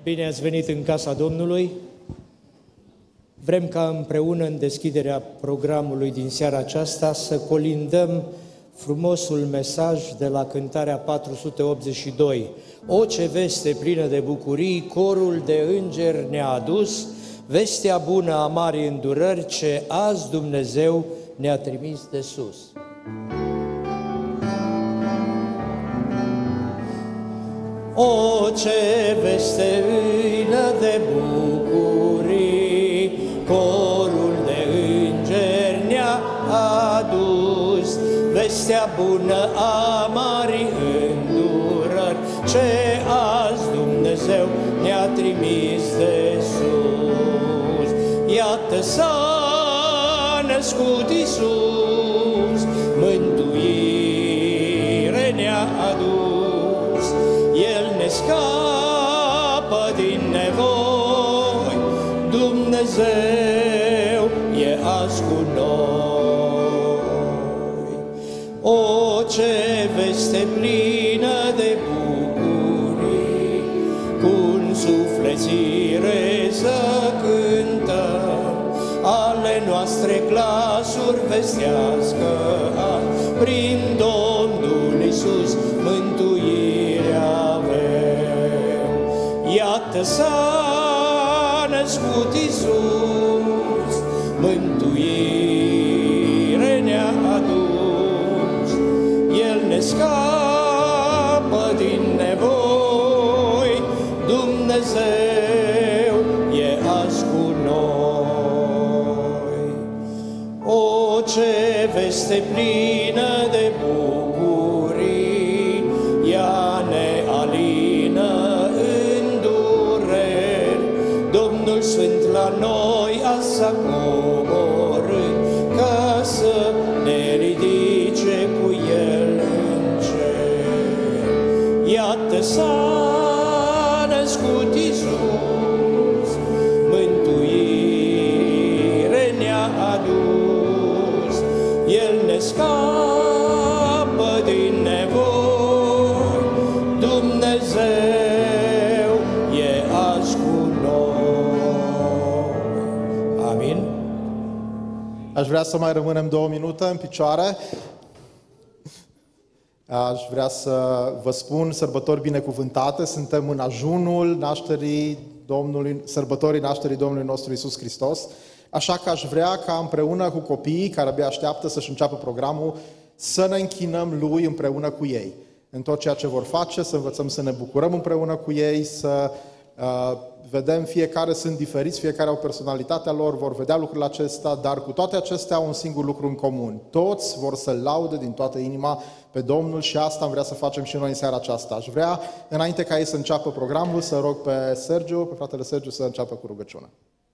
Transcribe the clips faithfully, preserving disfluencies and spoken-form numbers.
Bine ați venit în casa Domnului. Vrem ca împreună în deschiderea programului din seara aceasta să colindăm frumosul mesaj de la cântarea patru sute optzeci și doi. O, ce veste plină de bucurii, corul de îngeri ne-a adus, vestea bună a marii îndurări, ce azi Dumnezeu ne-a trimis de sus. O, ce veste plină de bucurii, corul de îngeri ne-a adus, vestea bună a marii îndurări, ce azi Dumnezeu ne-a trimis de sus. Iată s-a născut Iisus, mântuire ne-a adus, El ne scapă din nevoi, Dumnezeu e azi cu noi. O, ce veste plină de bucurii, cu-n sufletire să cântăm, ale noastre glasuri vestească azi, prin Domnul Iisus mântuire avem. Iată s-a născut Iisus, mântuire ne-a adus, El ne scapă din nevoi, Dumnezeu e azi cu noi. O, ce veste plină de bucurii, ea ne alină în dureri, Domnul Sfânt la noi a s-a coborât, ca să ne ridice cu El în cer. Iată s-a născut Iisus, mântuire ne-a adus, El ne scapă din nevoi, Dumnezeu e azi cu noi. Amin. Aș vrea să mai rămânem două minute în picioare. Aș vrea să vă spun sărbători binecuvântate. Suntem în ajunul nașterii Domnului, sărbătorii nașterii Domnului nostru Iisus Hristos. Așa că aș vrea ca împreună cu copiii care abia așteaptă să-și înceapă programul, să ne închinăm Lui împreună cu ei. În tot ceea ce vor face, să învățăm să ne bucurăm împreună cu ei, să uh, vedem fiecare sunt diferiți, fiecare au personalitatea lor, vor vedea lucrurile acestea, dar cu toate acestea au un singur lucru în comun. Toți vor să-L laude din toată inima pe Domnul și asta am vrea să facem și noi în seara aceasta. Aș vrea, înainte ca ei să înceapă programul, să rog pe Sergiu, pe fratele Sergiu, să înceapă cu rugăciune.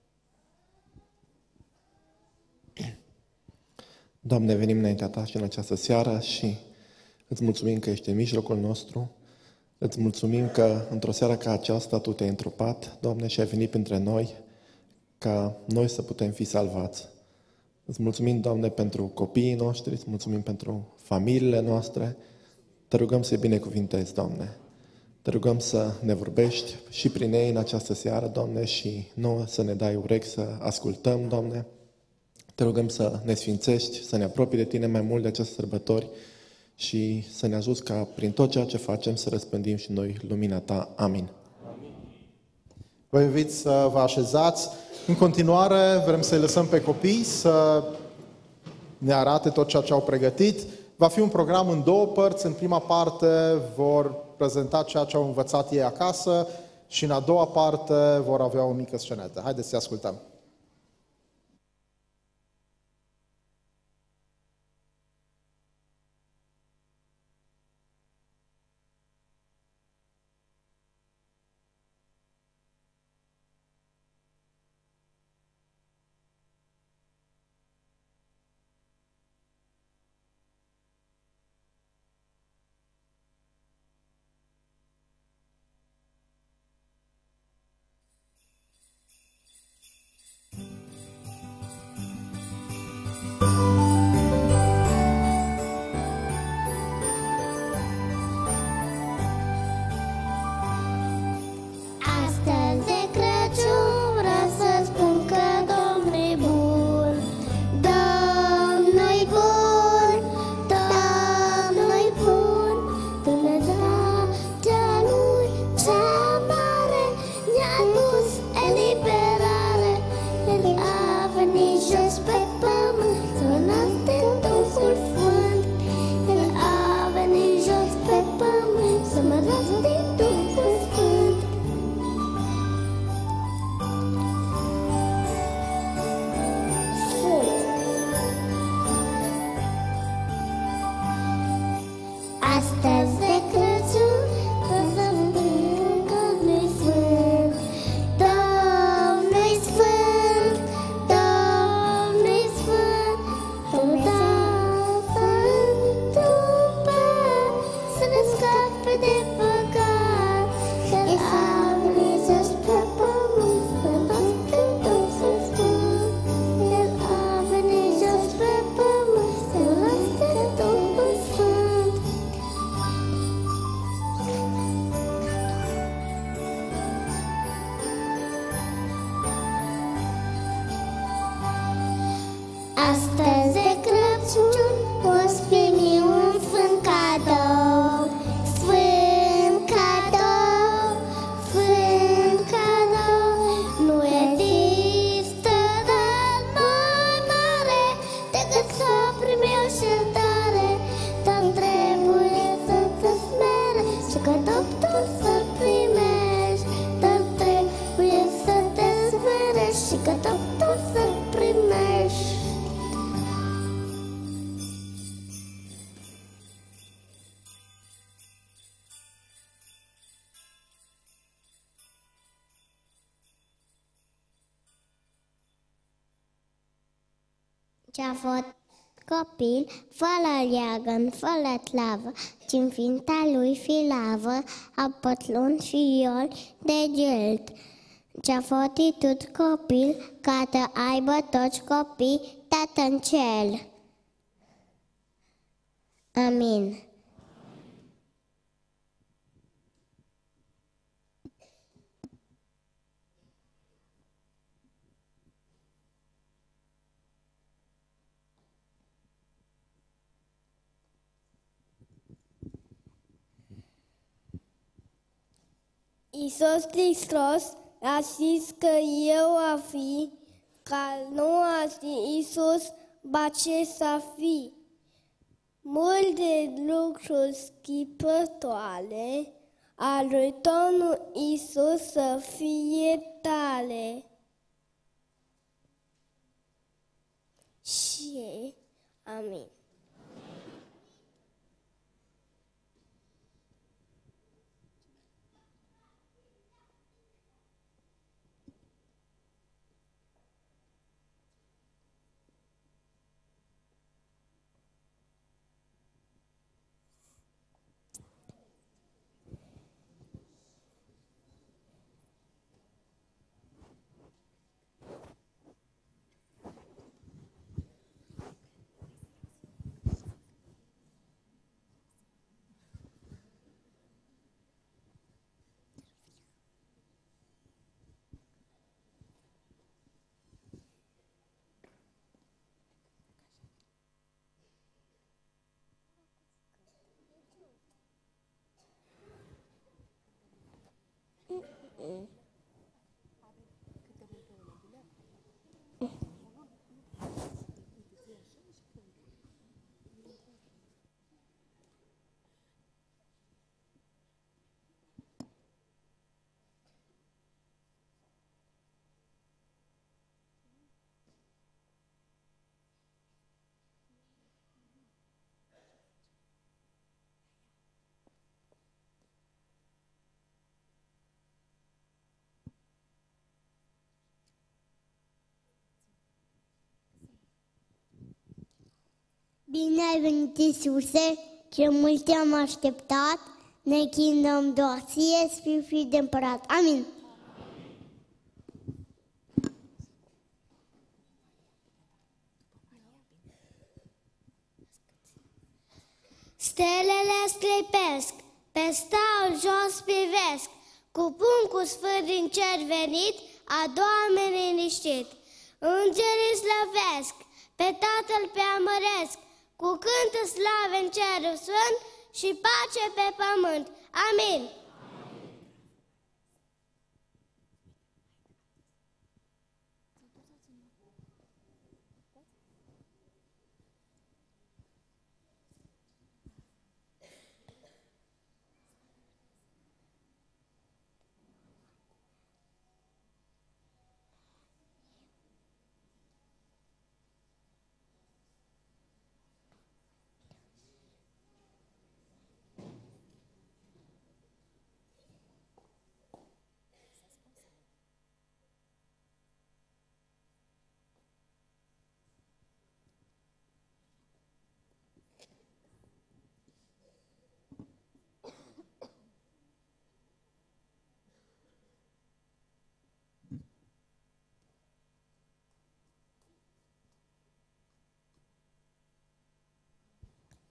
Doamne, venim înaintea Ta și în această seară și îți mulțumim că ești în mijlocul nostru. Îți mulțumim că într-o seară ca aceasta Tu te-ai întrupat, Doamne, și ai venit între noi ca noi să putem fi salvați. Îți mulțumim, Doamne, pentru copiii noștri, îți mulțumim pentru familiile noastre. Te rugăm să-i binecuvintezi, Doamne. Te rugăm să ne vorbești și prin ei în această seară, Doamne, și nouă să ne dai urechi să ascultăm, Doamne. Te rugăm să ne sfințești, să ne apropii de Tine mai mult de aceste sărbători și să ne ajuți ca prin tot ceea ce facem să răspândim și noi lumina Ta. Amin. Vă invit să vă așezați. În continuare, vrem să-i lăsăm pe copii să ne arate tot ceea ce au pregătit. Va fi un program în două părți. În prima parte vor prezenta ceea ce au învățat ei acasă și în a doua parte vor avea o mică scenetă. Haideți să ascultăm. Astăzi de Crăciun, să fim că nu-i sfânt. Domnul-i sfânt, Domnul-i sfânt, Dumnezeu întâmplat să ne scape de păcat. El a venit sus pe pământ, să noastre Duhul Sfânt. El a venit sus pe pământ, să noastre Duhul Sfânt. Astăzi de Crăciun poți primi un sfânt cadou. Sfânt cadou, sfânt cadou. Nu există dar mai mare decât să primi o iertare. Dar trebuie să te smerești și cadou să-l primești. Dar trebuie să te smerești și cadou să-l primești. Ce-a fost copil, fără leagăn, fără tlavă, ci-n ființa lui filavă, a pătlun și iol de geld. Ce-a fost tot copil, ca să aibă toți copii tată în cer. Amin. Iisus Hristos a zis că eu a fi, ca nu a fi Iisus, ba ce să fi. Multe lucruri schipătoare a lui Domnul Iisus să fie tale. Și amin. Bine ai venit, Iisuse, ce mult te-am așteptat, ne chinăm doar ție, să fii de împărat. Amin. Stelele sclipesc, pe stau jos privesc, cu puncul sfânt din cer venit, a Doamne liniștit. Îngerii slăvesc, pe Tatăl preamăresc, cu cântă slave în cerul sfânt și pace pe pământ. Amin.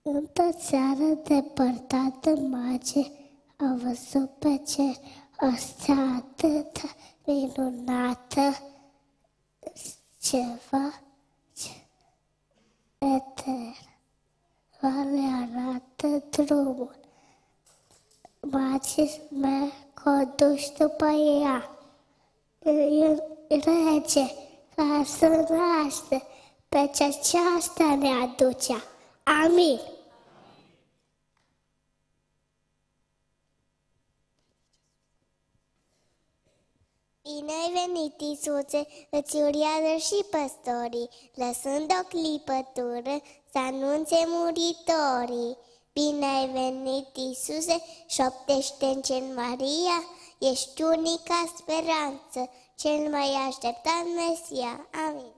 Într-o țară depărtată, mage a văzut pe cer o stea atât minunată, ceva ce le arată drumul. Magii mei conduși după ea. Rege, ca să naște, pe ce aceasta ne aducea. Amin. Bine ai venit, Iisuse, îți uriază și păstorii, lăsând o clipătură să anunțe muritorii. Bine ai venit, Iisuse, șoptește în cer Maria, ești unica speranță, cel mai așteptat Mesia. Amin.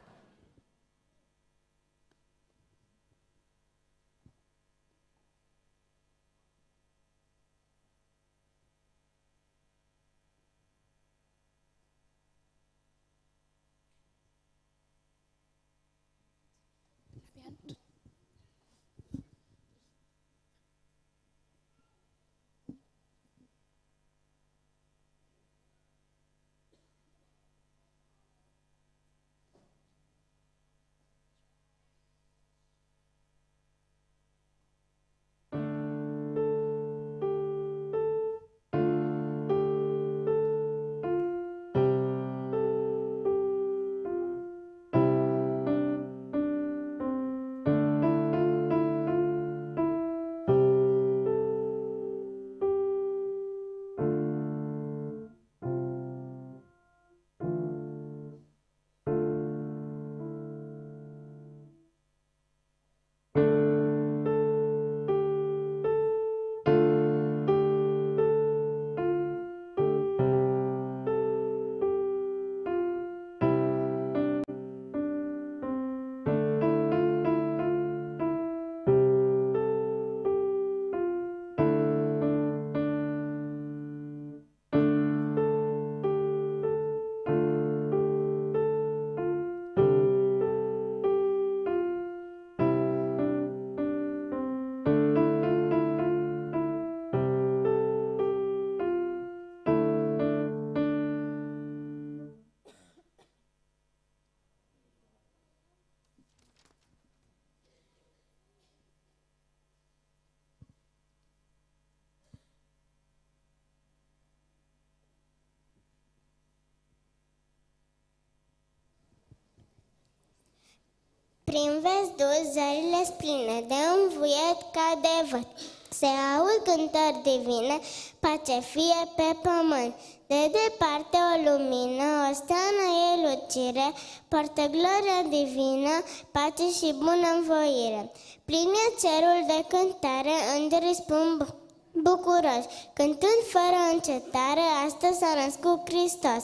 Prin văzdul zările spline de învuiet ca de văd, se aud cântări divine, pace fie pe pământ. De departe o lumină, o steană ei lucire, poartă gloria divină, pace și bunăvoire. Plin e cerul de cântare, îngerii spun bucuroși, cântând fără încetare, astăzi s-a născut Hristos.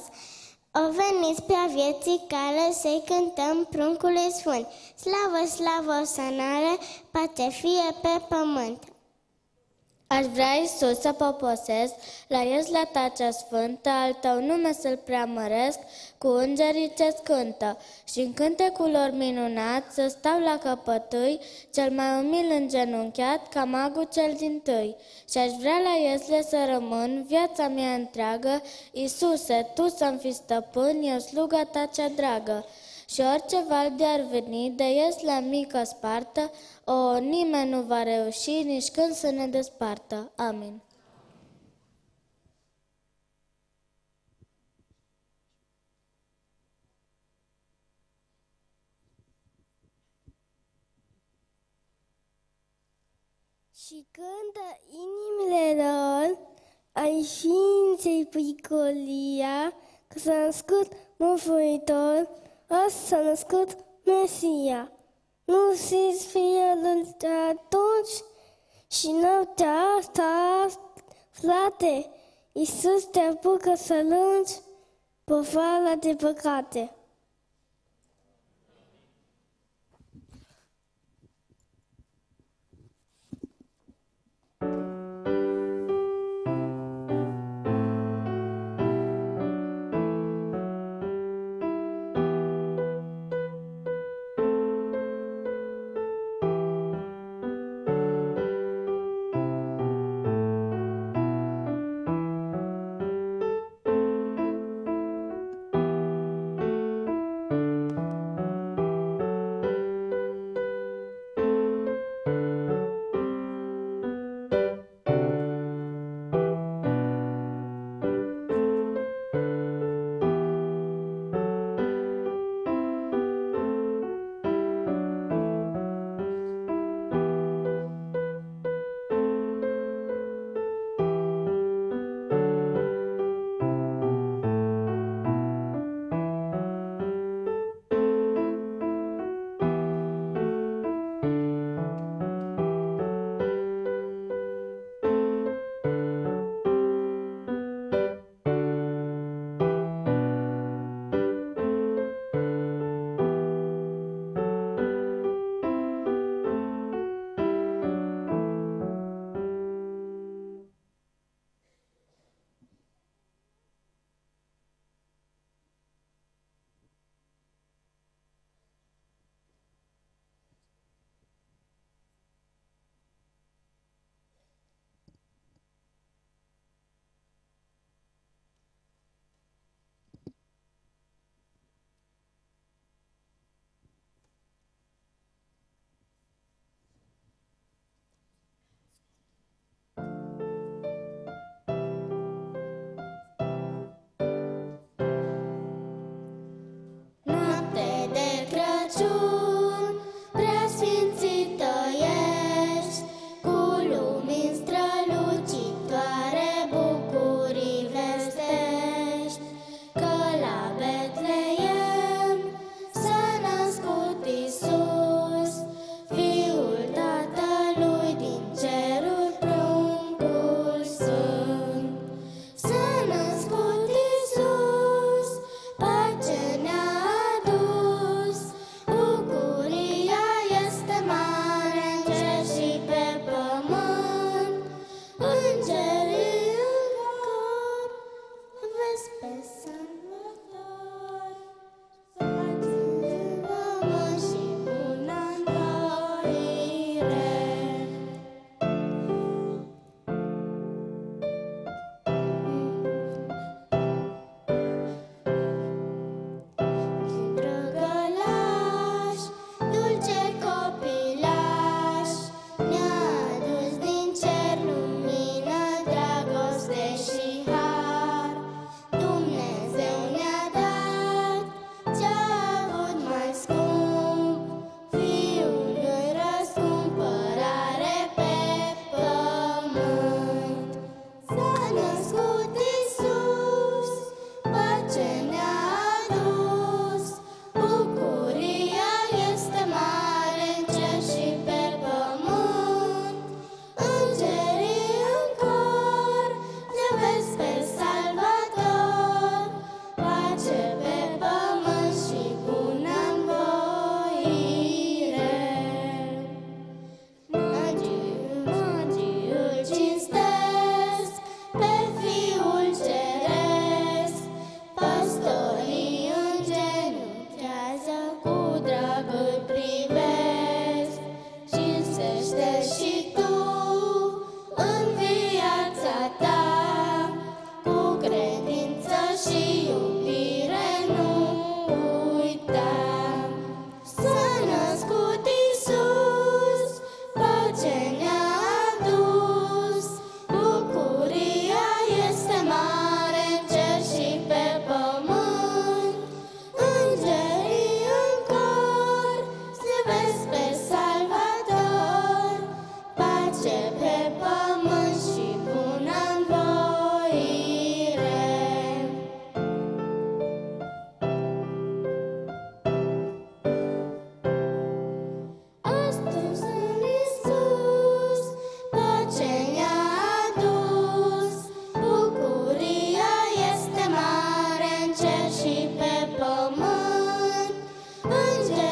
O veniți pe-a vieții cale, să-i cântăm pruncului sfânt. Slavă, slavă, osanare, pace fie pe pământ. Aș vrea, Iisus, să poposesc la ieslata cea sfântă, al Tău nume să-L preamăresc cu îngerii ce-ți cântă și în cântecul lor minunat să stau la căpătâi, cel mai umil îngenunchiat ca magul cel dintâi. Și aș vrea la iesle să rămân viața mea întreagă, Iisuse, Tu să-mi fii stăpân, eu sluga Ta cea dragă. Și orice val de-ar veni, de iesla mică spartă, o, nimeni nu va reuși nici când să ne despartă. Amin. Și cântă inimile lor ai ființei pricolia, că s-a născut Mântuitor, azi s-a născut Mesia. Nu se sfie de atunci și noaptea asta, frate, Iisus te apucă să lungi povara de păcate. pământ și bună învoire. Astăzi în Iisus pace ne-a adus, bucuria este mare în cer și pe pământ.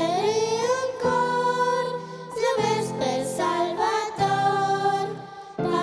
Îngerii în cor slăvesc pe Salvator,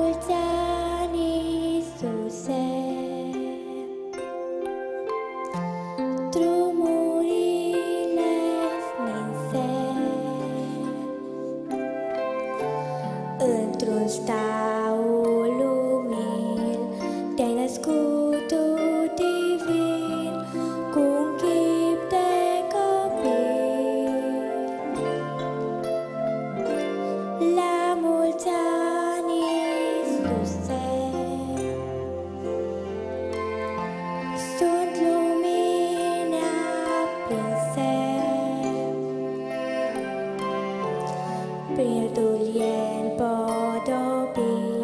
mulți ani, Iisuse. Drumurile stinse, într-un staul umil, te-ai născut tu divin, cu un chip de copil. La mulți ani, Iisuse, sunt lumini aprinse, pirdul e împodobit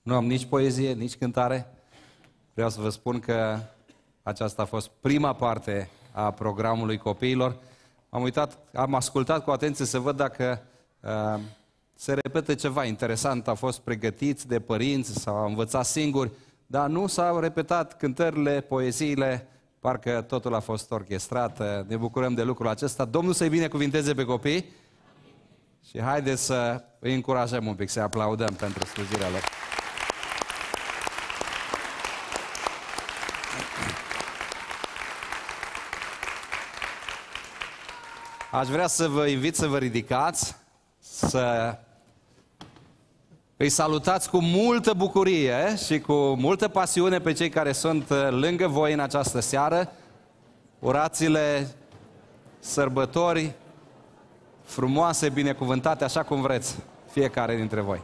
Nu am nici poezie, nici cântare. Vreau să vă spun că aceasta a fost prima parte a programului copiilor. Am uitat, am ascultat cu atenție să văd dacă uh, se repete ceva interesant. A fost pregătiți de părinți sau au învățat singuri, dar nu s-au repetat cântările, poeziile, parcă totul a fost orchestrat. Ne bucurăm de lucrul acesta. Domnul să-i binecuvinteze pe copii și haideți să îi încurajăm un pic, să-i aplaudăm pentru slujirea lor. Aș vrea să vă invit să vă ridicați, să îi salutați cu multă bucurie și cu multă pasiune pe cei care sunt lângă voi în această seară. Urați-le sărbători frumoase, binecuvântate, așa cum vreți, fiecare dintre voi.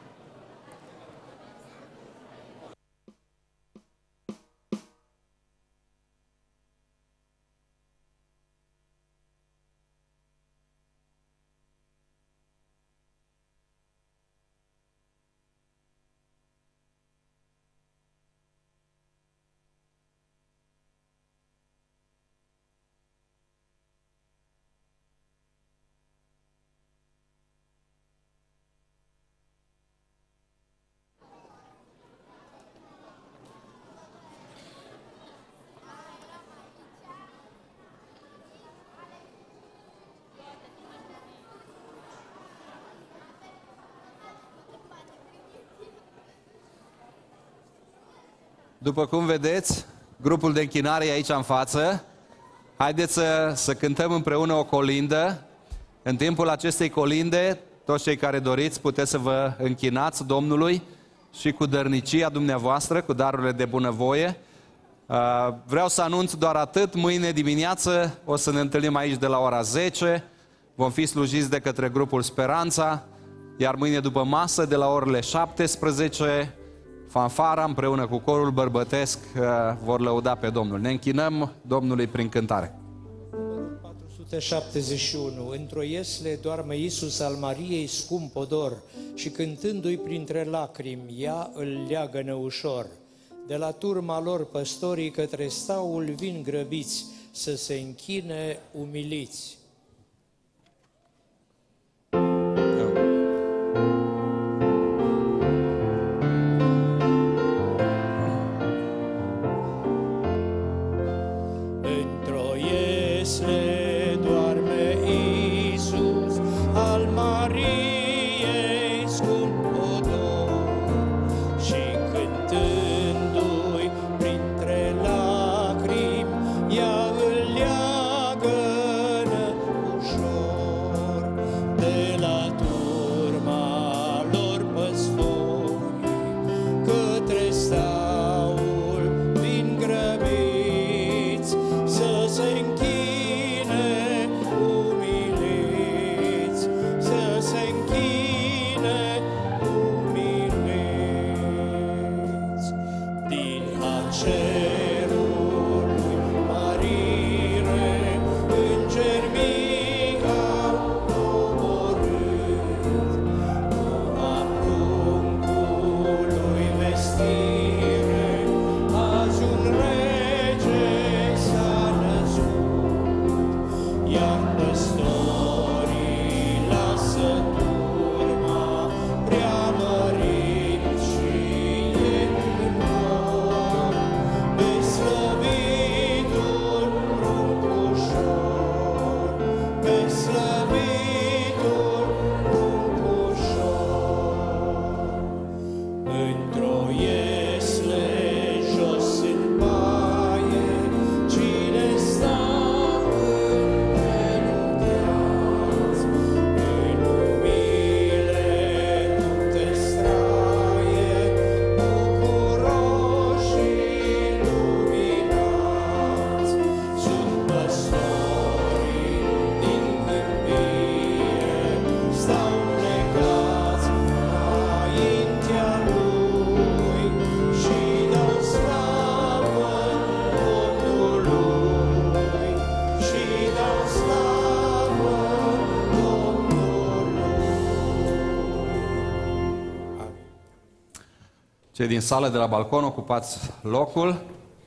După cum vedeți, grupul de închinare e aici în față. Haideți să, să cântăm împreună o colindă. În timpul acestei colinde, toți cei care doriți, puteți să vă închinați Domnului și cu dărnicia dumneavoastră, cu darurile de bunăvoie. Vreau să anunț doar atât. Mâine dimineață o să ne întâlnim aici de la ora zece. Vom fi slujiți de către grupul Speranța. Iar mâine după masă, de la orele șaptesprezece, fanfara împreună cu corul bărbătesc vor lăuda pe Domnul. Ne închinăm Domnului prin cântare. patru sute șaptezeci și unu. Într-o iesle doarme Iisus al Mariei scump odor și cântându-i printre lacrimi, ea îl leagănă ușor. De la turma lor păstorii către staul vin grăbiți să se închine umiliți. Printre lacrimi, ea îl leagănă Cei din sală de la balcon, ocupați locul.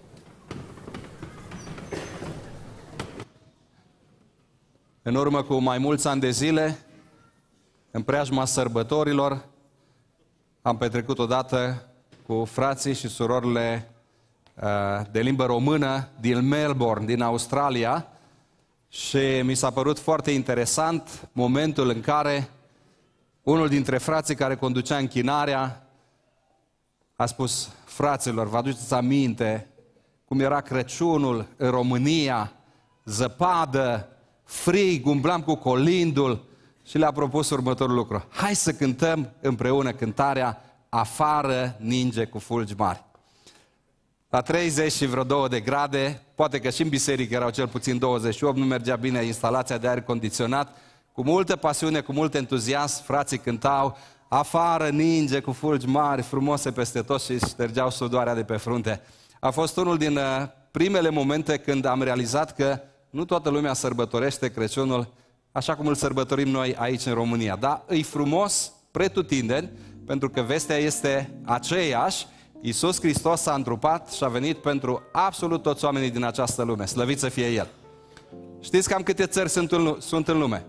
În urmă cu mai mulți ani de zile, în preajma sărbătorilor, am petrecut odată cu frații și surorile de limbă română din Melbourne, din Australia, și mi s-a părut foarte interesant momentul în care unul dintre frații care conducea închinarea a spus: fraților, vă aduceți aminte cum era Crăciunul în România, zăpadă, frig, umblam cu colindul, și le-a propus următorul lucru: hai să cântăm împreună cântarea Afară ninge cu fulgi mari. La treizeci și vreo două de grade, poate că și în biserică erau cel puțin douăzeci și opt, nu mergea bine instalația de aer condiționat, cu multă pasiune, cu mult entuziasm, frații cântau Afară ninge cu fulgi mari, frumoase peste tot, și ștergeau sudoarea de pe frunte. A fost unul din primele momente când am realizat că nu toată lumea sărbătorește Crăciunul așa cum îl sărbătorim noi aici în România. Dar e frumos pretutindeni, pentru că vestea este aceeași. Iisus Hristos s-a întrupat și a venit pentru absolut toți oamenii din această lume. Slăvit să fie El! Știți cam câte țări sunt în, sunt în lume?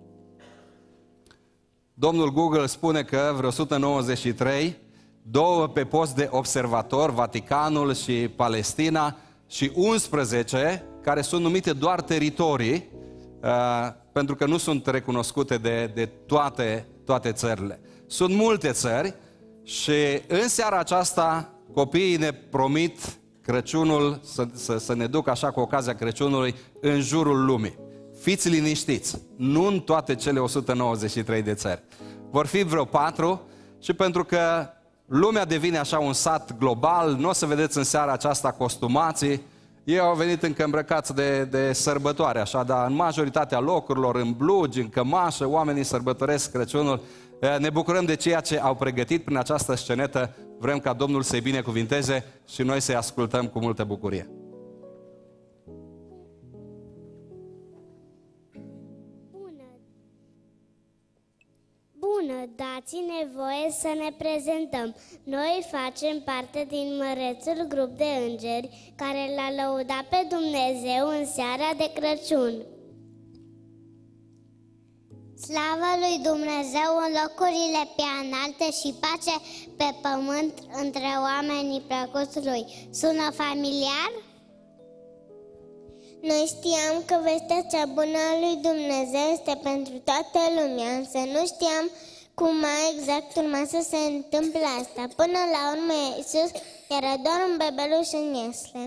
Domnul Google spune că vreo o sută nouăzeci și trei, două pe post de observator, Vaticanul și Palestina, și unsprezece care sunt numite doar teritorii, uh, pentru că nu sunt recunoscute de, de toate, toate țările. Sunt multe țări și în seara aceasta copiii ne promit Crăciunul, să, să, să ne ducă așa cu ocazia Crăciunului în jurul lumii. Fiți liniștiți, nu în toate cele o sută nouăzeci și trei de țări. Vor fi vreo patru, și pentru că lumea devine așa un sat global, nu o să vedeți în seara aceasta costumații. Ei au venit încă îmbrăcați de, de sărbătoare, așa, dar în majoritatea locurilor, în blugi, în cămașă, oamenii sărbătoresc Crăciunul. Ne bucurăm de ceea ce au pregătit prin această scenetă. Vrem ca Domnul să-i binecuvinteze și noi să-i ascultăm cu multă bucurie. Bună! Bună! Dați-ne voie să ne prezentăm. Noi facem parte din mărețul grup de îngeri care l-a lăudat pe Dumnezeu în seara de Crăciun. Slavă lui Dumnezeu în locurile prea înalte și pace pe pământ între oamenii plăcuți lui. Sună familiar? Noi știam că vestea cea bună a lui Dumnezeu este pentru toată lumea, însă nu știam cum mai exact urma să se întâmple asta. Până la urmă, Iisus era doar un bebeluș în iesle.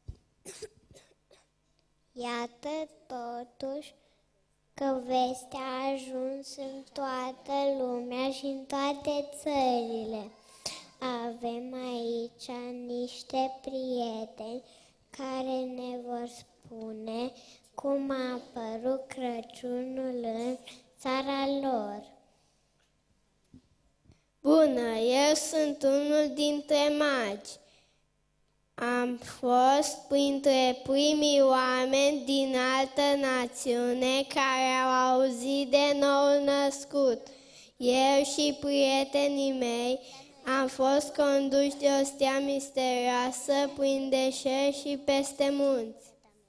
Iată totuși că vestea a ajuns în toată lumea și în toate țările. Avem aici niște prieteni care ne vor spune cum a apărut Crăciunul în țara lor. Bună, eu sunt unul dintre magi. Am fost printre primii oameni din altă națiune care au auzit de noul născut. Eu și prietenii mei am fost conduși de o stea misterioasă prin deșert și peste munți.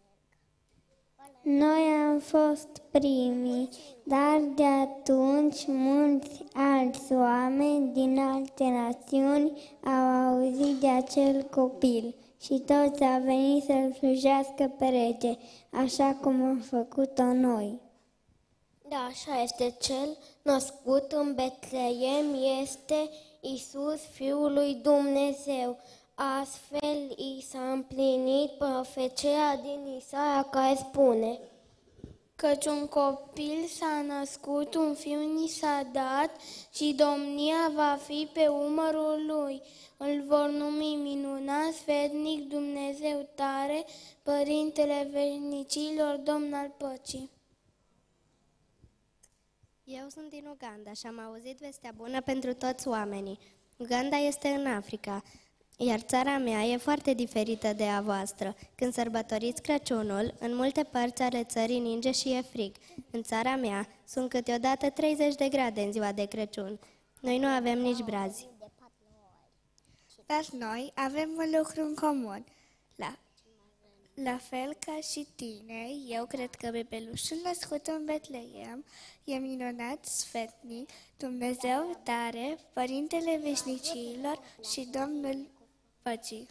Noi am fost primii, dar de atunci mulți alți oameni din alte națiuni au auzit de acel copil și toți au venit să-l slujească pe rege, așa cum am făcut-o noi. Da, așa este, cel născut în Betleem este Iisus, Fiul lui Dumnezeu. Astfel i s-a împlinit profeția din Isaia care spune: căci un copil s-a născut, un fiu ni s-a dat și domnia va fi pe umărul lui. Îl vor numi minunat, sfetnic, Dumnezeu tare, Părintele veșnicilor, Domn al păcii. Eu sunt din Uganda și am auzit vestea bună pentru toți oamenii. Uganda este în Africa, iar țara mea e foarte diferită de a voastră. Când sărbătoriți Crăciunul, în multe părți ale țării ninge și e frig. În țara mea sunt câteodată treizeci de grade în ziua de Crăciun. Noi nu avem nici brazi. Dar noi avem un lucru în comun. La, la fel ca și tine, eu cred că bebelușul născut în Betleem e minunat, sfetnic, Dumnezeu tare, Părintele veșnicilor și Domnul păcii.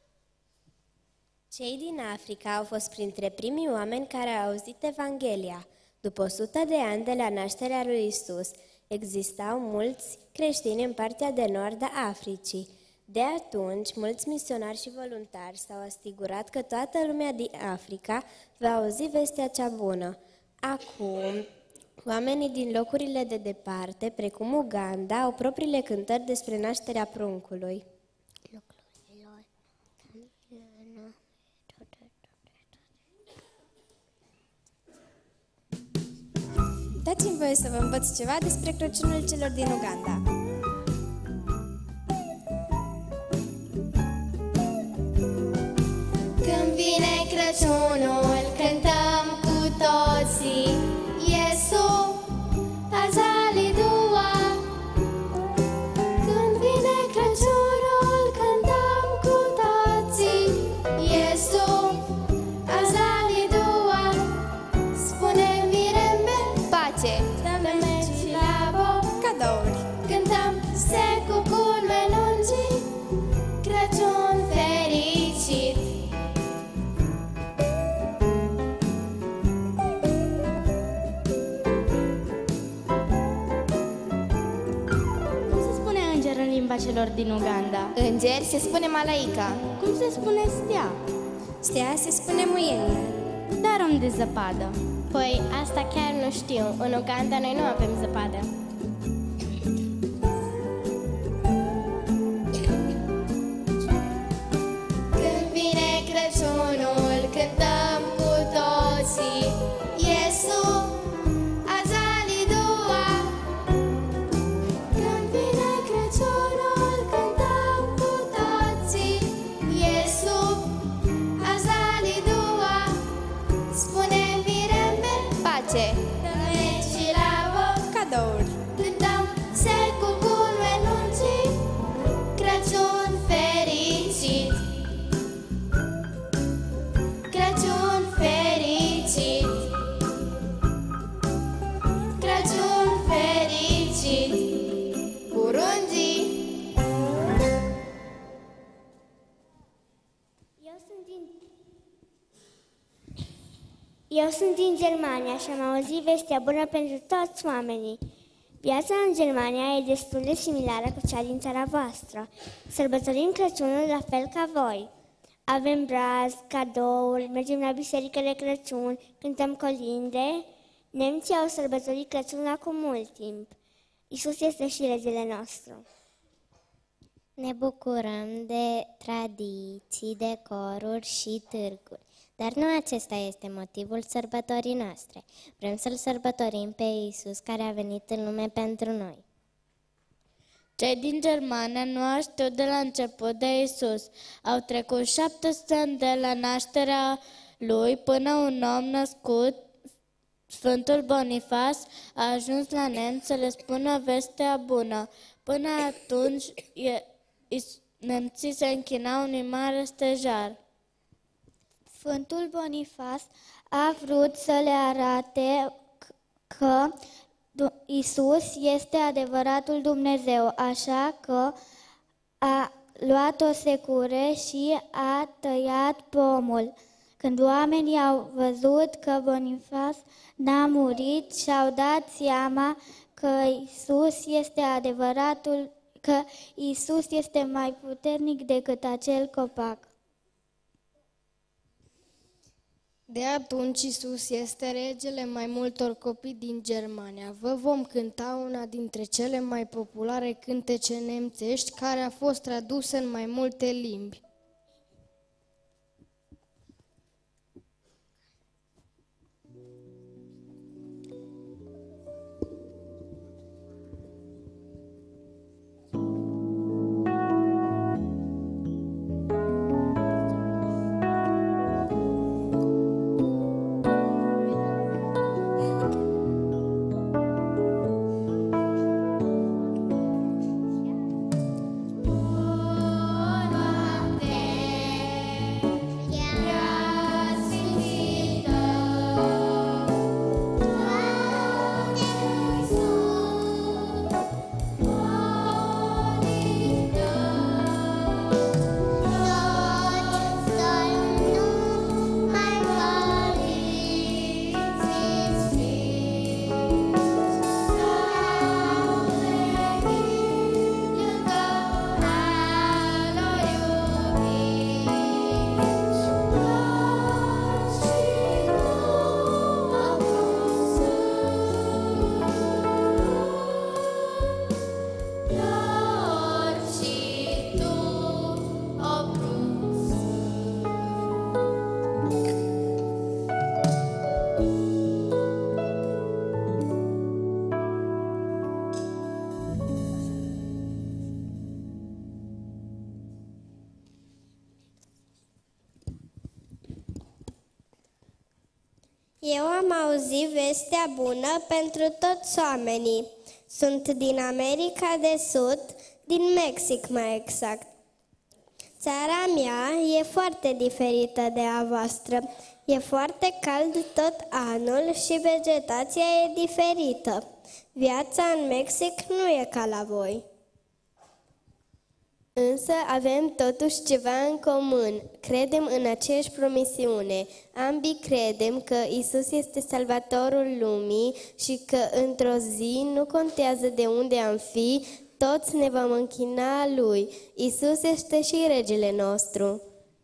Cei din Africa au fost printre primii oameni care au auzit Evanghelia. După o sută de ani de la nașterea lui Isus, existau mulți creștini în partea de nord a Africii. De atunci, mulți misionari și voluntari s-au asigurat că toată lumea din Africa va auzi vestea cea bună. Acum, oamenii din locurile de departe, precum Uganda, au propriile cântări despre nașterea pruncului. Dați-mi voie să vă învăț ceva despre Crăciunul celor din Uganda. Când vine Crăciunul, cântăm cu toții Iesu, azalidua. Când vine Crăciunul, cântăm cu toții Iesu, azalidua. Spune mirembe, pace, dă-mi și labo, cadouri. Cântăm se cu culme lungi, Crăciun fericit. În limba celor din Uganda. Înger se spune malaika. Cum se spune stea? Stea se spune muienie. Dar unde zăpadă? Păi, asta chiar nu știu. În Uganda noi nu avem zăpadă. Când vine Crăciunul, cântăm cu toții Iesu, azalidua. Când vine Crăciunul, cântăm cu toții Iesu, azalidua. Spune mirembe, pace, dă-ne și labo, cadouri. Cântăm se cu culme lungi, Crăciun fericit. Crăciun fericit. Crăciun fericit. Burundi. Eu sunt din... Eu sunt din Germania și am auzit vestea bună pentru toți oamenii. Viața în Germania e destul de similară cu cea din țara voastră. Sărbătorim Crăciunul la fel ca voi. Avem braz, cadouri, mergem la biserică de Crăciun, cântăm colinde. Nemții au sărbătorit Crăciunul acum mult timp. Iisus este și regele nostru. Ne bucurăm de tradiții, decoruri și târguri. Dar nu acesta este motivul sărbătorii noastre. Vrem să-L sărbătorim pe Iisus care a venit în lume pentru noi. Cei din Germania nu au știut de la început de Iisus. Au trecut șapte sute ani de la nașterea lui până un om născut, Sfântul Bonifas, a ajuns la nemți să le spună vestea bună. Până atunci, e, is, nemții se închinau unui mare stejar. Sfântul Bonifas a vrut să le arate că Iisus este adevăratul Dumnezeu, așa că a luat o secură și a tăiat pomul. Când oamenii au văzut că Bonifas n-a murit, și-au dat seama că Iisus este adevăratul, că Iisus este mai puternic decât acel copac. De atunci Iisus este regele mai multor copii din Germania. Vă vom cânta una dintre cele mai populare cântece nemțești, care a fost tradusă în mai multe limbi. Oh Eu am auzit vestea bună pentru toți oamenii. Sunt din America de Sud, din Mexic mai exact. Țara mea e foarte diferită de a voastră. E foarte cald tot anul și vegetația e diferită. Viața în Mexic nu e ca la voi. Însă avem totuși ceva în comun. Credem în aceeași promisiune. Ambii credem că Isus este Salvatorul lumii și că într-o zi, nu contează de unde am fi, toți ne vom închina Lui. Isus este și Regele nostru.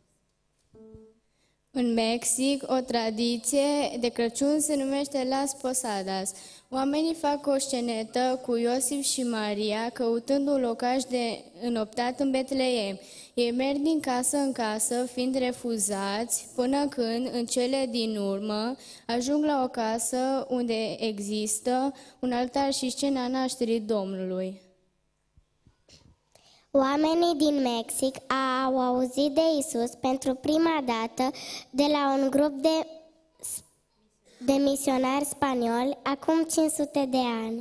În Mexic, o tradiție de Crăciun se numește Las Posadas. Oamenii fac o scenetă cu Iosif și Maria căutând un locaș de înoptat în Betleem. Ei merg din casă în casă, fiind refuzați, până când, în cele din urmă, ajung la o casă unde există un altar și scena nașterii Domnului. Oamenii din Mexic au auzit de Isus pentru prima dată de la un grup de, de misionari spanioli acum cinci sute de ani.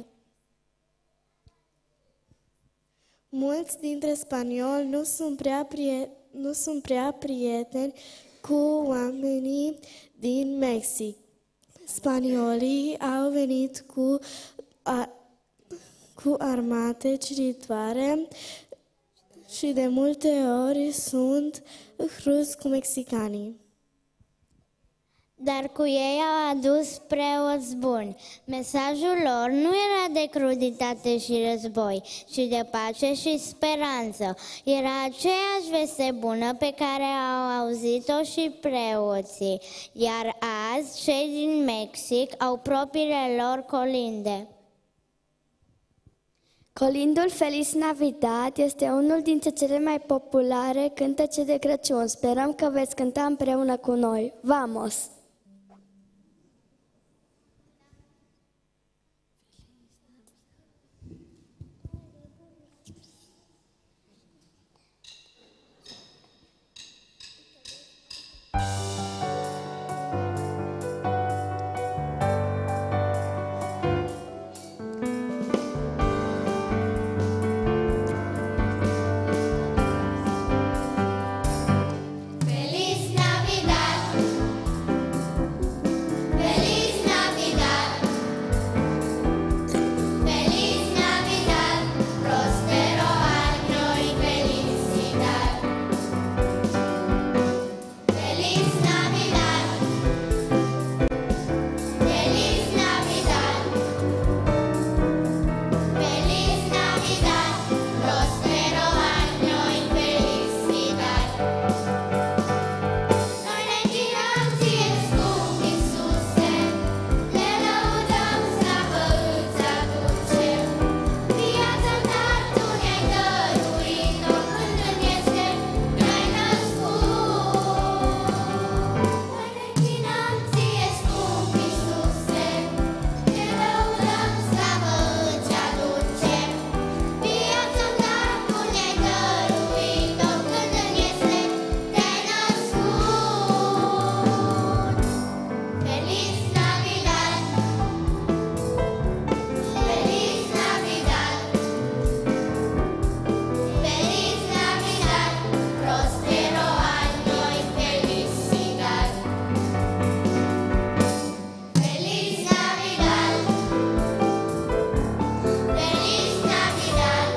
Mulți dintre spanioli nu sunt prea, prie, nu sunt prea prieteni cu oamenii din Mexic. Spaniolii au venit cu, a, cu armate ciritoare și de multe ori sunt hruți cu mexicanii. Dar cu ei au adus preoți buni. Mesajul lor nu era de cruditate și război, ci de pace și speranță. Era aceeași veste bună pe care au auzit-o și preoții, iar azi cei din Mexic au propriile lor colinde. Colindul Feliz Navidad este unul dintre cele mai populare cântece de Crăciun. Sperăm că veți cânta împreună cu noi. Vamos! Feliz Navidad, Feliz Navidad, Feliz Navidad, prospero año y felicidad. Feliz Navidad, Feliz Navidad, Feliz Navidad, prospero año y felicidad. Noi ne închinăm ție, scump Iisuse, te lăudăm, slavă îți aducem. Viața-n dar tu ne-ai dăruit-o, când în este ne-ai născut. Noi ne închinăm ție, scump Iisuse, te lăudăm, slavă îți aducem. Viața-n dar tu ne-ai dăruit-o, când în este te-ai născut. Feliz Navidad, Feliz Navidad, Feliz Navidad, prospero año y felicidad. Feliz Navidad, Feliz Navidad,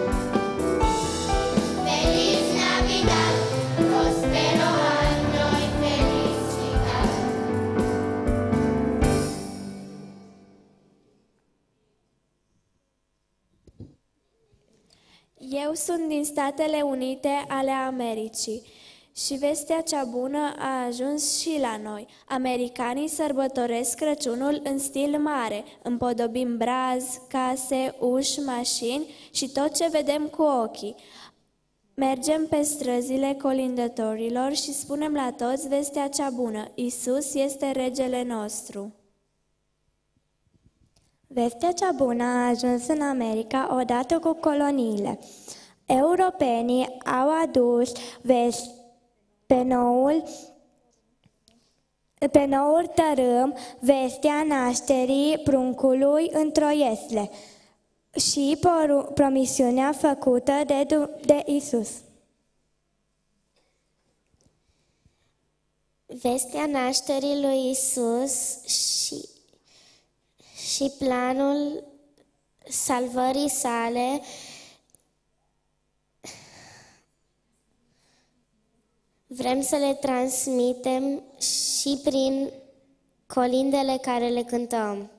Feliz Navidad, prospero año y felicidad. Eu sunt din Statele Unite ale Americii și vestea cea bună a ajuns și la noi. Americanii sărbătoresc Crăciunul în stil mare, împodobim brazi, case, uși, mașini și tot ce vedem cu ochii. Mergem pe străzile colindătorilor și spunem la toți vestea cea bună. Isus este regele nostru. Vestea cea bună a ajuns în America odată cu coloniile. Europenii au adus vest pe noul pe noul tărâm vestea nașterii pruncului într-o iesle și poru- promisiunea făcută de, de Isus. Vestea nașterii lui Isus și, și planul salvării sale vrem să le transmitem și prin colindele care le cântăm.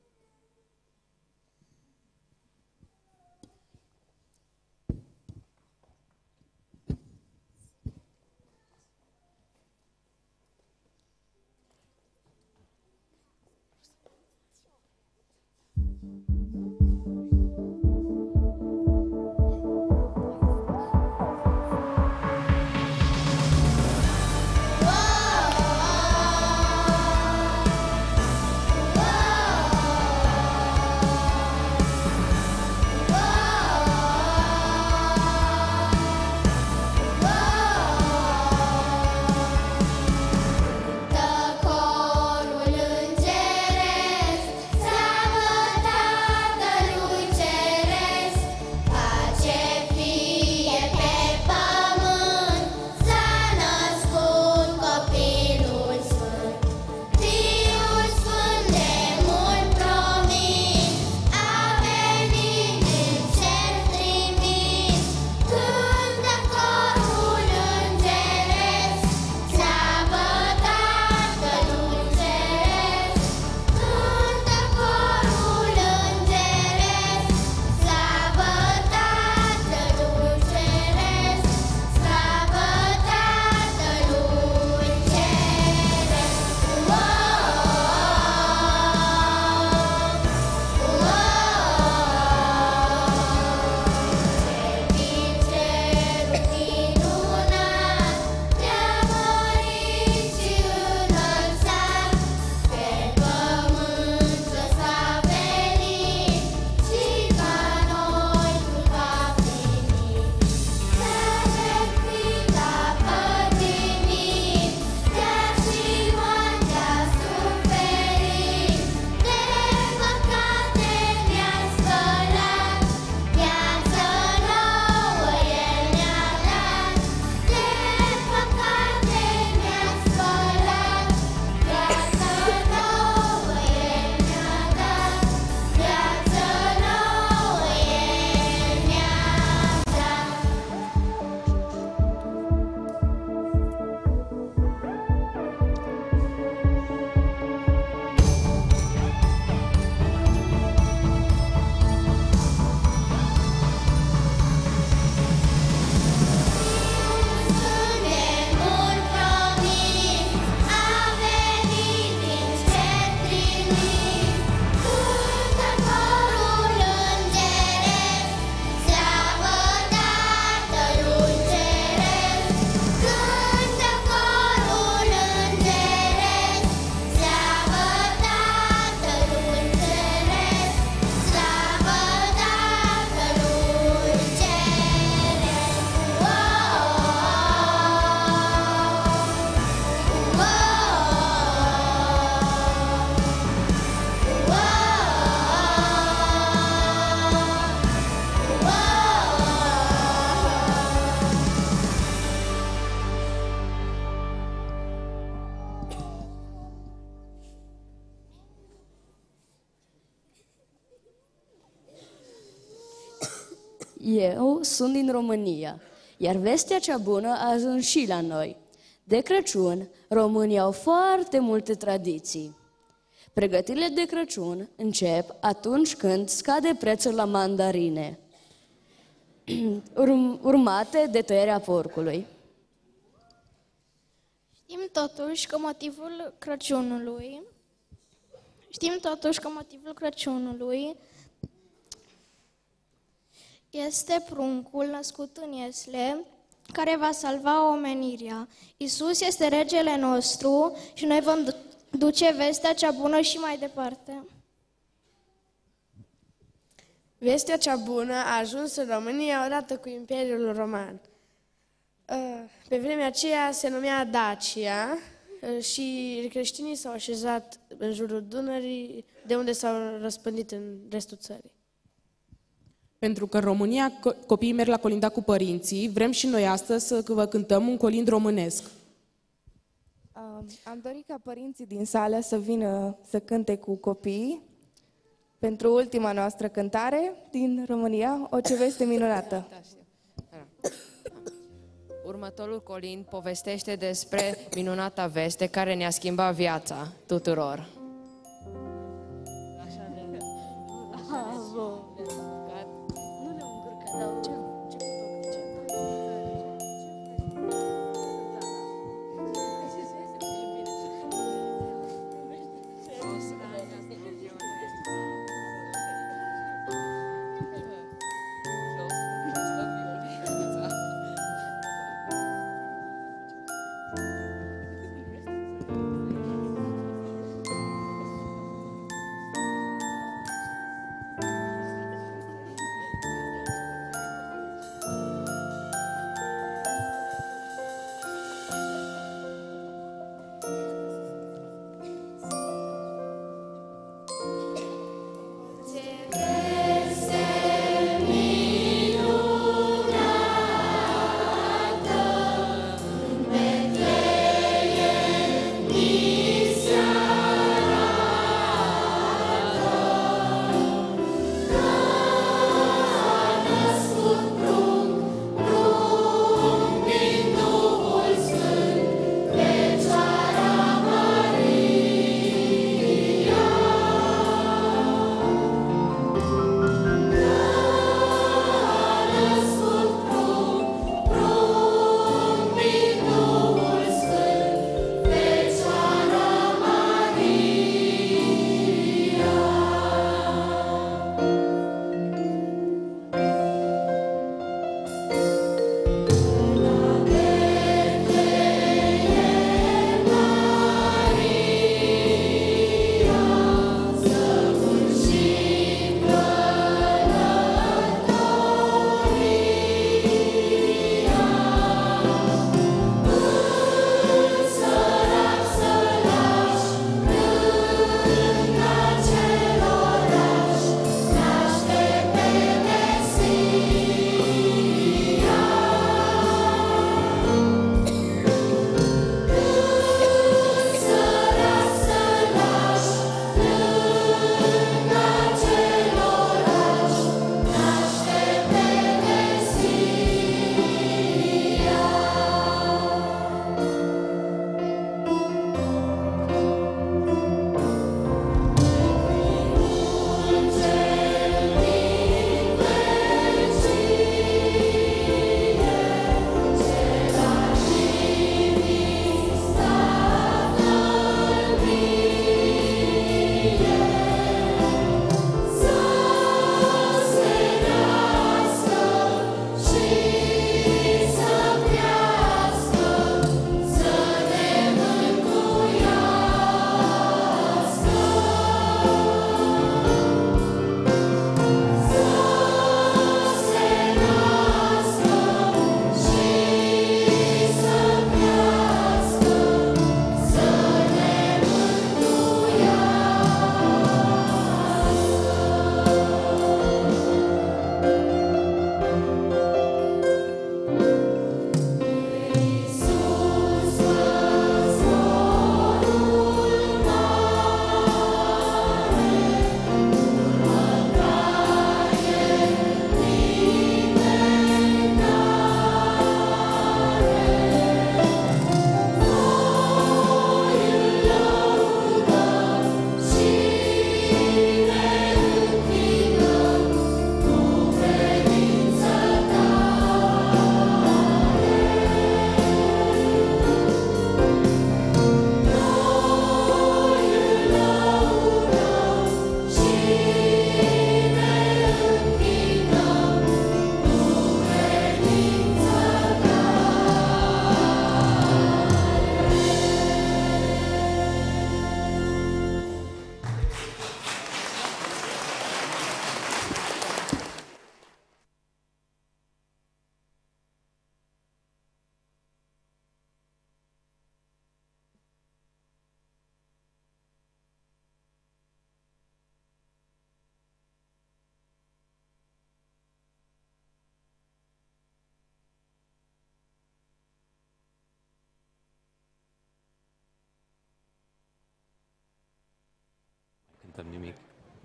Eu sunt din România, iar vestea cea bună a ajuns și la noi. De Crăciun, românii au foarte multe tradiții. Pregătirile de Crăciun încep atunci când scade prețul la mandarine, urmate de tăierea porcului. Știm totuși că motivul Crăciunului, știm totuși că motivul Crăciunului este pruncul născut în iesle, care va salva omenirea. Iisus este regele nostru și noi vom duce vestea cea bună și mai departe. Vestea cea bună a ajuns în România odată cu Imperiul Roman. Pe vremea aceea se numea Dacia, și creștinii s-au așezat în jurul Dunării, de unde s-au răspândit în restul țării. Pentru că în România copiii merg la colinda cu părinții, vrem și noi astăzi să vă cântăm un colind românesc. Am dorit ca părinții din sală să vină să cânte cu copiii pentru ultima noastră cântare din România, O ce veste minunată. Următorul colind povestește despre minunata veste care ne-a schimbat viața tuturor.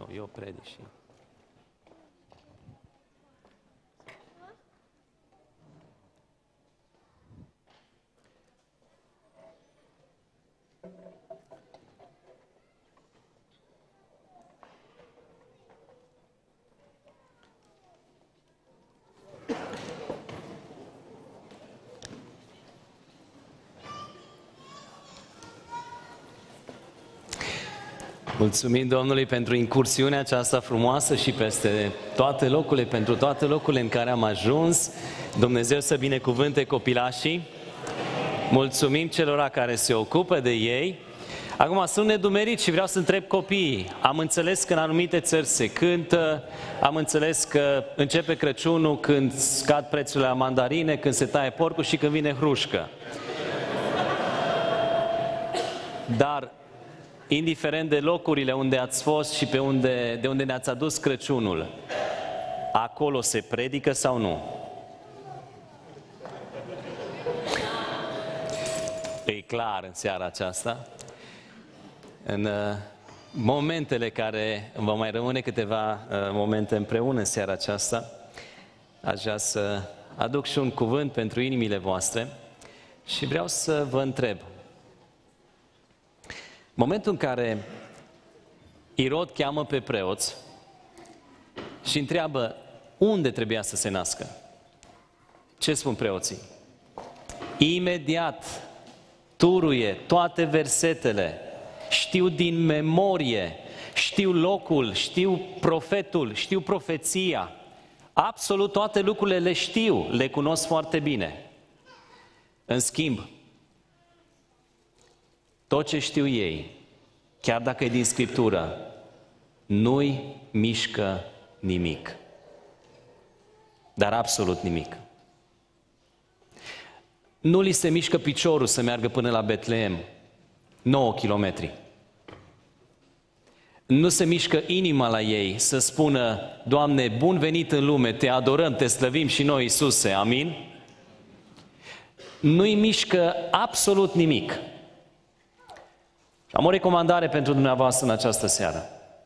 eu predic și... Mulțumim Domnului pentru incursiunea aceasta frumoasă și peste toate locurile, pentru toate locurile în care am ajuns. Dumnezeu să binecuvânte copilașii. Mulțumim celora care se ocupă de ei. Acum sunt nedumerit și vreau să întreb copiii. Am înțeles că în anumite țări se cântă, am înțeles că începe Crăciunul când scad prețurile la mandarine, când se taie porcul și când vine hrușcă. Dar indiferent de locurile unde ați fost și pe unde, de unde ne-ați adus Crăciunul, acolo se predică sau nu? E clar în seara aceasta. În uh, momentele care vă mai rămâne câteva uh, momente împreună în seara aceasta, aș vrea să aduc și un cuvânt pentru inimile voastre și vreau să vă întreb. Momentul în care Irod cheamă pe preoți și întreabă unde trebuia să se nască, ce spun preoții? Imediat turuie toate versetele, știu din memorie, știu locul, știu profetul, știu profeția, absolut toate lucrurile le știu, le cunosc foarte bine. În schimb, tot ce știu ei, chiar dacă e din Scriptură, nu-i mișcă nimic. Dar absolut nimic. Nu li se mișcă piciorul să meargă până la Betleem, nouă kilometri. Nu se mișcă inima la ei să spună, Doamne, bun venit în lume, te adorăm, te slăvim și noi, Iisuse, amin? Nu-i mișcă absolut nimic. Am o recomandare pentru dumneavoastră în această seară.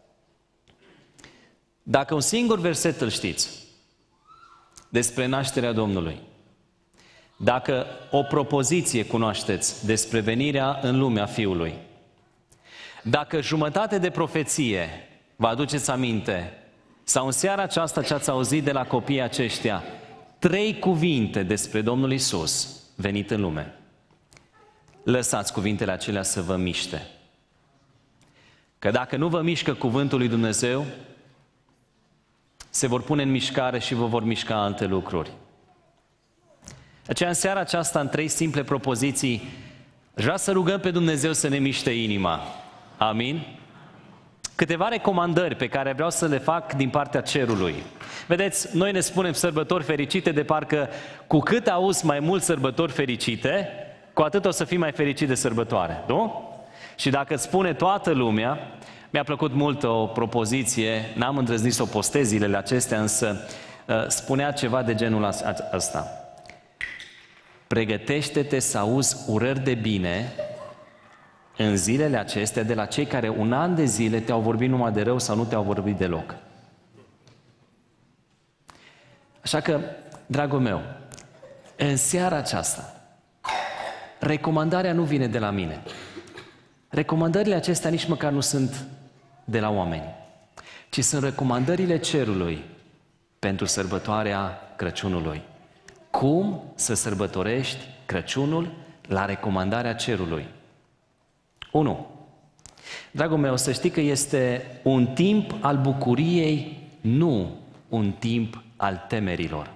Dacă un singur verset îl știți despre nașterea Domnului, dacă o propoziție cunoașteți despre venirea în lume a Fiului, dacă jumătate de profeție vă aduceți aminte, sau în seara aceasta ce ați auzit de la copiii aceștia, trei cuvinte despre Domnul Iisus venit în lume, lăsați cuvintele acelea să vă miște. Că dacă nu vă mișcă cuvântul lui Dumnezeu, se vor pune în mișcare și vă vor mișca alte lucruri. Aceea în seara aceasta, în trei simple propoziții, vreau să rugăm pe Dumnezeu să ne miște inima. Amin? Câteva recomandări pe care vreau să le fac din partea cerului. Vedeți, noi ne spunem sărbători fericite, de parcă cu cât auzi mai mult sărbători fericite, cu atât o să fii mai fericit de sărbătoare, nu? Și dacă îți spune toată lumea, mi-a plăcut mult o propoziție, n-am îndrăznit să o postez zilele acestea, însă spunea ceva de genul ăsta. Pregătește-te să auzi urări de bine în zilele acestea de la cei care un an de zile te-au vorbit numai de rău sau nu te-au vorbit deloc. Așa că, dragul meu, în seara aceasta, recomandarea nu vine de la mine. Recomandările acestea nici măcar nu sunt de la oameni, ci sunt recomandările cerului pentru sărbătoarea Crăciunului. Cum să sărbătorești Crăciunul la recomandarea cerului? unu. Dragul meu, să știi că este un timp al bucuriei, nu un timp al temerilor.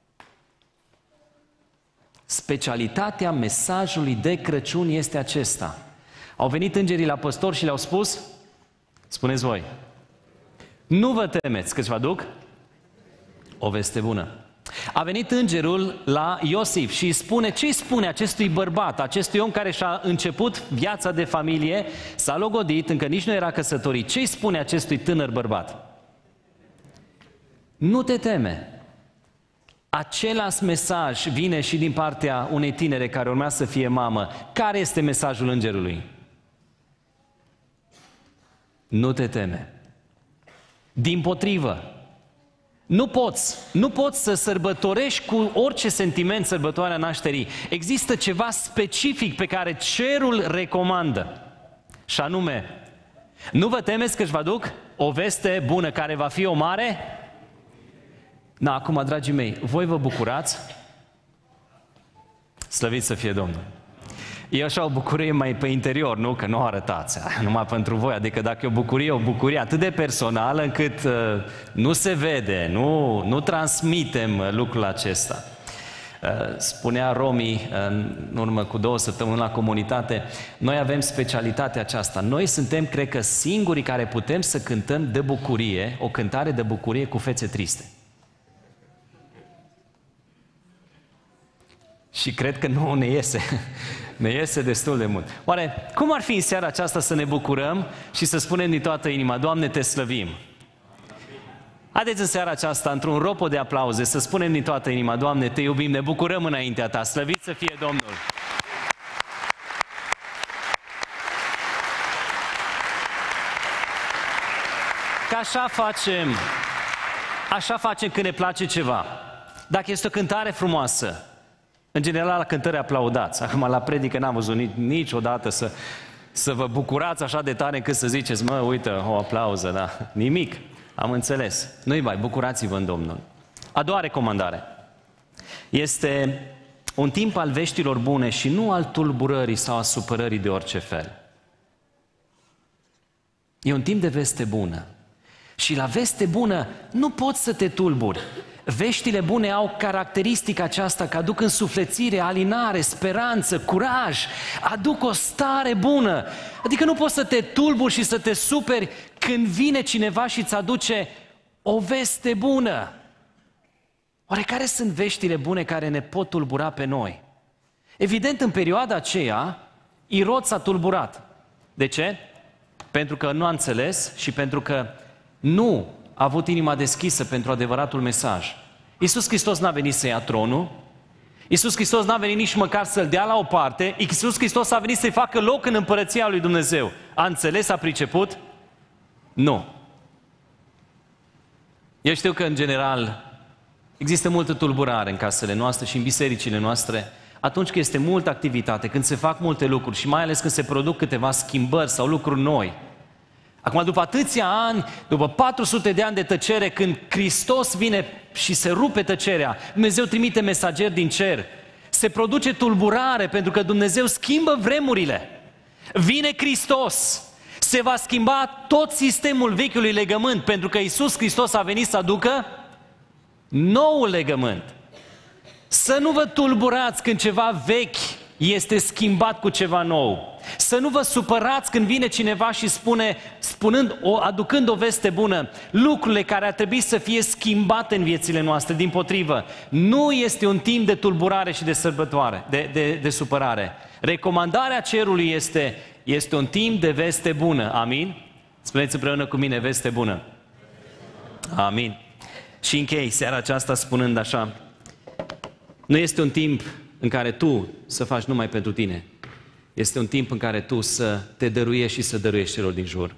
Specialitatea mesajului de Crăciun este acesta. Au venit îngerii la păstori și le-au spus, spuneți voi, nu vă temeți, că-ți vă aduc o veste bună. A venit îngerul la Iosif și îi spune, ce îi spune acestui bărbat, acestui om care și-a început viața de familie, s-a logodit, încă nici nu era căsătorit, ce îi spune acestui tânăr bărbat? Nu te teme. Același mesaj vine și din partea unei tinere care urmează să fie mamă. Care este mesajul îngerului? Nu te teme. Dimpotrivă, nu poți, nu poți să sărbătorești cu orice sentiment sărbătoarea nașterii. Există ceva specific pe care cerul recomandă. Și anume, nu vă temeți că își vă aduc o veste bună care va fi o mare? Na, acum, dragii mei, voi vă bucurați? Slăvit să fie Domnul! E așa o bucurie mai pe interior, nu? Că nu o arătați, numai pentru voi. Adică dacă e o bucurie, o bucurie atât de personală încât uh, nu se vede, nu, nu transmitem lucrul acesta. Uh, spunea Romi uh, în urmă cu două săptămâni la comunitate, noi avem specialitatea aceasta. Noi suntem, cred că, singurii care putem să cântăm de bucurie, o cântare de bucurie cu fețe triste. Și cred că nu ne iese. Ne iese destul de mult. Oare, cum ar fi în seara aceasta să ne bucurăm și să spunem din toată inima, Doamne, Te slăvim? Haideți în seara aceasta, într-un ropo de aplauze, să spunem din toată inima, Doamne, Te iubim, ne bucurăm înaintea Ta, slăvit să fie Domnul! Că așa facem, așa facem când ne place ceva. Dacă este o cântare frumoasă, în general, la cântări aplaudați. Acum, la predică n-am văzut nici, niciodată să, să vă bucurați așa de tare încât să ziceți, mă, uite, o aplauză, da. Nimic. Am înțeles. Nu-i bai, bucurați-vă în Domnul. A doua recomandare. Este un timp al veștilor bune și nu al tulburării sau a supărării de orice fel. E un timp de veste bună. Și la veste bună nu poți să te tulburi. Veștile bune au caracteristica aceasta că aduc însuflețire, alinare, speranță, curaj, aduc o stare bună. Adică nu poți să te tulburi și să te superi când vine cineva și îți aduce o veste bună. Oare care sunt veștile bune care ne pot tulbura pe noi? Evident, în perioada aceea, Irod s-a tulburat. De ce? Pentru că nu a înțeles și pentru că nu a avut inima deschisă pentru adevăratul mesaj. Iisus Hristos n-a venit să ia tronul, Iisus Hristos n-a venit nici măcar să-l dea la o parte, Iisus Hristos a venit să-i facă loc în împărăția lui Dumnezeu. A înțeles, a priceput? Nu. Eu știu că, în general, există multă tulburare în casele noastre și în bisericile noastre, atunci când este multă activitate, când se fac multe lucruri și mai ales când se produc câteva schimbări sau lucruri noi. Acum, după atâția ani, după patru sute de ani de tăcere, când Hristos vine și se rupe tăcerea, Dumnezeu trimite mesageri din cer, se produce tulburare pentru că Dumnezeu schimbă vremurile. Vine Hristos, se va schimba tot sistemul vechiului legământ, pentru că Iisus Hristos a venit să aducă noul legământ. Să nu vă tulburați când ceva vechi este schimbat cu ceva nou. Să nu vă supărați când vine cineva și spune, spunând, o, aducând o veste bună, lucrurile care ar trebui să fie schimbate în viețile noastre. Dimpotrivă, nu este un timp de tulburare și de sărbătoare, de, de, de supărare. Recomandarea cerului este, este un timp de veste bună. Amin? Spuneți împreună cu mine, veste bună. Amin. Și închei seara aceasta spunând așa, nu este un timp în care tu să faci numai pentru tine. Este un timp în care tu să te dăruiești și să dăruiești celor din jur.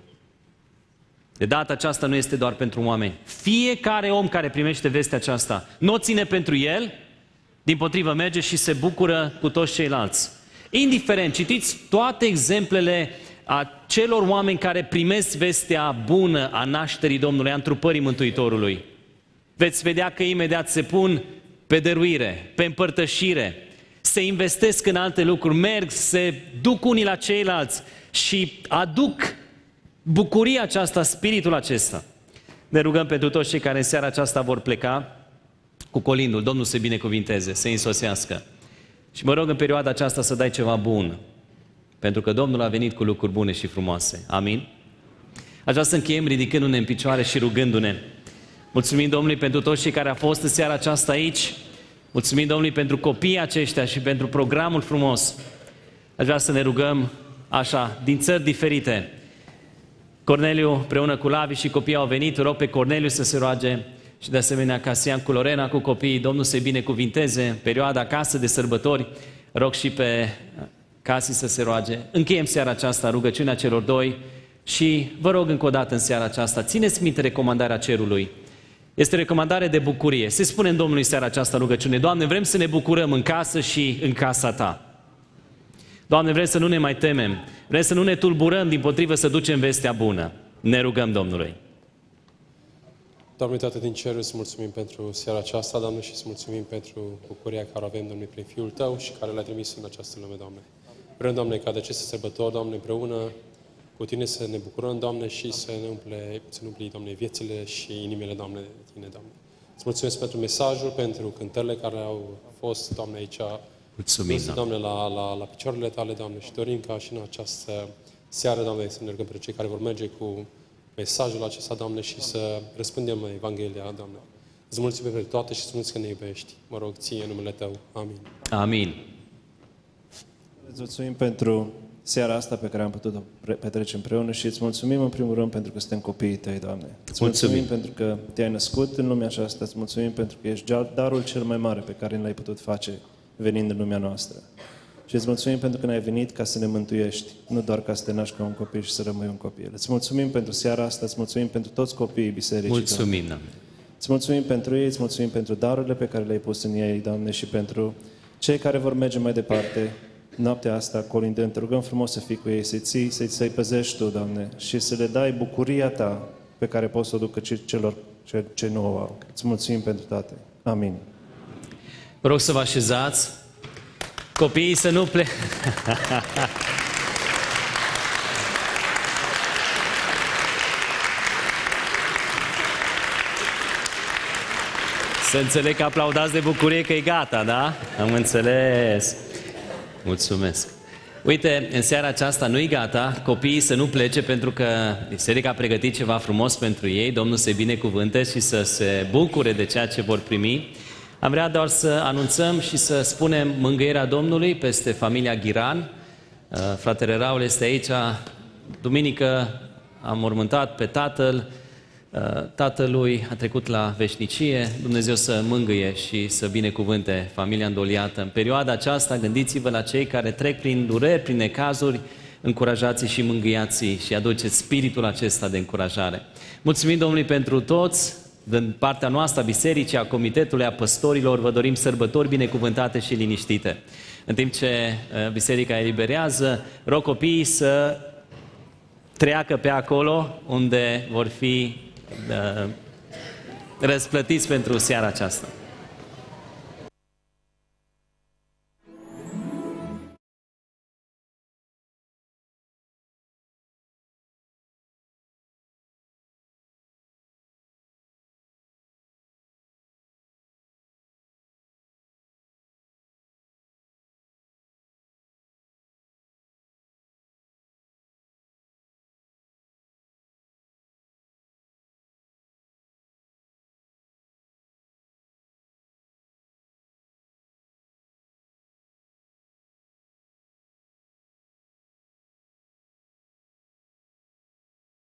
De data aceasta nu este doar pentru oameni. Fiecare om care primește vestea aceasta nu o ține pentru el, dimpotrivă merge și se bucură cu toți ceilalți. Indiferent, citiți toate exemplele a celor oameni care primesc vestea bună a nașterii Domnului, a întrupării Mântuitorului. Veți vedea că imediat se pun pe dăruire, pe împărtășire, se investesc în alte lucruri, merg, se duc unii la ceilalți și aduc bucuria aceasta, spiritul acesta. Ne rugăm pentru toți cei care în seara aceasta vor pleca cu colindul. Domnul să binecuvinteze, să însoțească. Și mă rog în perioada aceasta să dai ceva bun, pentru că Domnul a venit cu lucruri bune și frumoase. Amin? Aș vrea să încheiem ridicându-ne în picioare și rugându-ne. Mulțumim Domnului pentru toți cei care au fost în seara aceasta aici. Mulțumim Domnului pentru copiii aceștia și pentru programul frumos. Aș vrea să ne rugăm așa, din țări diferite. Corneliu împreună cu Lavi și copiii au venit. Rog pe Corneliu să se roage și de asemenea Casian cu Lorena cu copiii. Domnul să-i binecuvinteze în perioada acasă de sărbători. Rog și pe Casi să se roage. Încheiem seara aceasta rugăciunea celor doi Și vă rog încă o dată în seara aceasta, țineți minte recomandarea cerului. Este o recomandare de bucurie. Se spune în Domnului seara aceasta rugăciune: Doamne, vrem să ne bucurăm în casă și în casa Ta. Doamne, vrem să nu ne mai temem, vrem să nu ne tulburăm, dimpotrivă să ducem vestea bună. Ne rugăm Domnului. Doamne, Tată din cer, îți mulțumim pentru seara aceasta, Doamne, și îți mulțumim pentru bucuria care o avem, Doamne, prin Fiul Tău și care l-ai trimis în această lume, Doamne. Vrem, Doamne, ca de aceste sărbători, Doamne, împreună cu Tine să ne bucurăm, Doamne, și să ne umple, să ne umpli, Doamne, viețile și inimile, Doamne, de Tine, Doamne. Îți mulțumesc pentru mesajul, pentru cântările care au fost, Doamne, aici. Mulțumim, Doamne, Doamne la, la, la picioarele Tale, Doamne, și dorim ca și în această seară, Doamne, să ne rugăm pentru cei care vor merge cu mesajul acesta, Doamne, și să răspundem Evanghelia, Doamne. Îți mulțumim pentru toate și îți mulțumesc că ne iubești. Mă rog, ție în numele Tău. Amin. Amin. Îți mulțumim pentru seara asta pe care am putut-o petrece împreună și îți mulțumim în primul rând pentru că suntem copiii Tăi, Doamne. Îți mulțumim, mulțumim pentru că Te-ai născut în lumea aceasta, îți mulțumim pentru că ești darul cel mai mare pe care l-ai putut face venind în lumea noastră. Și îți mulțumim pentru că n-ai venit ca să ne mântuiești, nu doar ca să te naști ca un copil și să rămâi un copil. Îți mulțumim pentru seara asta, îți mulțumim pentru toți copiii bisericii. Mulțumim, Doamne. Îți mulțumim pentru ei, îți mulțumim pentru darurile pe care le-ai pus în ei, Doamne, și pentru cei care vor merge mai departe noaptea asta, colindând. Te rugăm frumos să fii cu ei, să-i ții, să-i, să-i păzești Tu, Doamne, și să le dai bucuria Ta pe care poți să o ducă celor ce, ce nu o au. Îți mulțumim pentru toate. Amin. Vă rog să vă așezați. Copiii să nu plece. Să înțeleg că aplaudați de bucurie că e gata, da? Am înțeles. Mulțumesc. Uite, în seara aceasta nu-i gata, copiii să nu plece pentru că biserica a pregătit ceva frumos pentru ei, Domnul să-i binecuvânte și să se bucure de ceea ce vor primi. Am vrea doar să anunțăm și să spunem mângâierea Domnului peste familia Ghiran. Fratele Raul este aici. Duminică am mormântat pe tatăl. Tatălui a trecut la veșnicie. Dumnezeu să mângâie și să binecuvânte familia îndoliată. În perioada aceasta, gândiți-vă la cei care trec prin dureri, prin necazuri, încurajați și mângâiați și aduceți spiritul acesta de încurajare. Mulțumim Domnului pentru toți. Din partea noastră, a bisericii, a comitetului, a păstorilor, vă dorim sărbători binecuvântate și liniștite. În timp ce biserica eliberează, rog copiii să treacă pe acolo unde vor fi uh, răsplătiți pentru seara aceasta.